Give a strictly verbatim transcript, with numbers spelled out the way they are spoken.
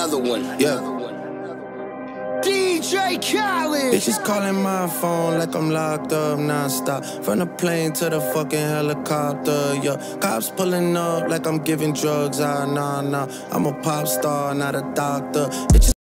another one. Yeah. D J Khaled. Bitches calling my phone like I'm locked up non-stop. From the plane to the fucking helicopter, yeah. Cops pulling up like I'm giving drugs, ah, nah, nah. I'm a pop star, not a doctor. Bitches